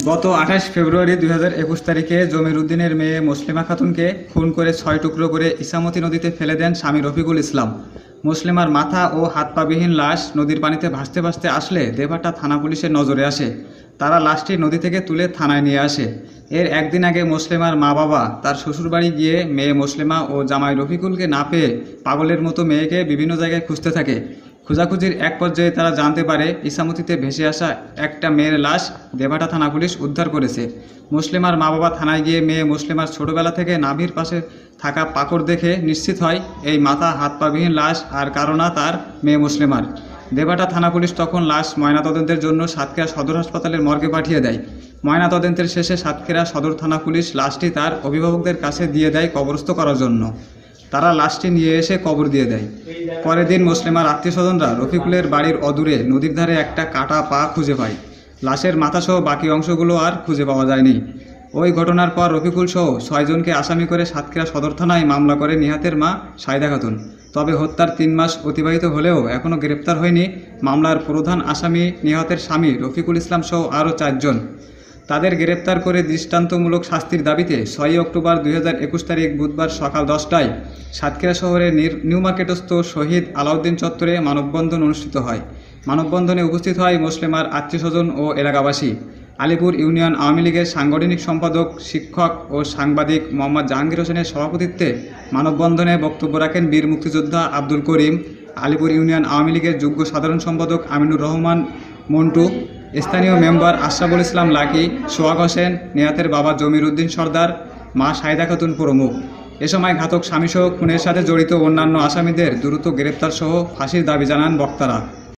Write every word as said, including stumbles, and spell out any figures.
গত আঠাশ ফেব্রুয়ারি দুই হাজার একুশ তারিখে জমির উদ্দিনের মেয়ে মুসলিমা খাতুনকে খুন করে ছয় টুকরো করে ইসামতি নদীতে ফেলে দেন স্বামী রফিকুল ইসলাম। মুসলিমার মাথা ও হাত পাবিহীন লাশ নদীর পানিতে ভাসতে ভাসতে আসলে দেভাটা থানা পুলিশের নজরে আসে। তারা লাশটি নদী থেকে তুলে থানায় নিয়ে আসে। এর একদিন আগে মুসলিমার মা বাবা তার শ্বশুরবাড়ি গিয়ে মেয়ে মুসলিমা ও জামাই রফিকুলকে না পেয়ে পাগলের মতো মেয়েকে বিভিন্ন জায়গায় খুঁজতে থাকে। খোঁজাখুঁজির এক পর্যায়ে তারা জানতে পারে ইসামতিতে ভেসে আসা একটা মেয়ের লাশ দেভাটা থানা পুলিশ উদ্ধার করেছে। মুসলিমার মা বাবা থানায় গিয়ে মেয়ে মুসলিমার ছোটবেলা থেকে নাভির পাশে থাকা পাকড় দেখে নিশ্চিত হয় এই মাথা হাত পাবিহীন লাশ আর কারণা তার মেয়ে মুসলিমার। দেভাটা থানা পুলিশ তখন লাশ ময়নাতদন্তের জন্য সাতক্ষীরা সদর হাসপাতালের মর্গে পাঠিয়ে দেয়। ময়নাতদন্তের শেষে সাতক্ষীরা সদর থানা পুলিশ লাশটি তার অভিভাবকদের কাছে দিয়ে দেয় কবরস্থ করার জন্য। তারা লাশটি নিয়ে এসে কবর দিয়ে দেয়। পরের দিন মুসলিমার আত্মীয় স্বজনরা রফিকুলের বাড়ির অদূরে নদীর ধারে একটা কাটা পা খুঁজে পায়। লাশের মাথাসহ বাকি অংশগুলো আর খুঁজে পাওয়া যায়নি। ওই ঘটনার পর রফিকুল সহ ছয়জনকে আসামি করে সাতক্ষীরা সদর থানায় মামলা করে নিহতের মা সাইদা খাতুন। তবে হত্যার তিন মাস অতিবাহিত হলেও এখনও গ্রেপ্তার হয়নি মামলার প্রধান আসামি নিহতের স্বামী রফিকুল ইসলাম সহ আরও চারজন। তাদের গ্রেপ্তার করে দৃষ্টান্তমূলক শাস্তির দাবিতে ছয়ই অক্টোবর দুই হাজার একুশ তারিখ বুধবার সকাল দশটায় সাতক্ষীরা শহরের নিউ মার্কেটস্থ শহীদ আলাউদ্দিন চত্বরে মানববন্ধন অনুষ্ঠিত হয়। মানববন্ধনে উপস্থিত হয় মুসলিমার আত্মীয়স্বজন ও এলাকাবাসী। আলিপুর ইউনিয়ন আওয়ামী লীগের সাংগঠনিক সম্পাদক, শিক্ষক ও সাংবাদিক মোহাম্মদ জাহাঙ্গীর হোসেনের সভাপতিত্বে মানববন্ধনে বক্তব্য রাখেন বীর মুক্তিযোদ্ধা আব্দুল করিম, আলিপুর ইউনিয়ন আওয়ামী লীগের যুগ্ম সাধারণ সম্পাদক আমিনুর রহমান মন্টু, স্থানীয় মেম্বার আশরাফুল ইসলাম লাকি, সোহাগ হোসেন, নিহতের বাবা জমির উদ্দিন সর্দার, মা সাইদা খাতুন প্রমুখ। এ সময় ঘাতক স্বামীসহ খুনের সাথে জড়িত অন্যান্য আসামিদের দ্রুত গ্রেপ্তার সহ ফাঁসির দাবি জানান বক্তারা।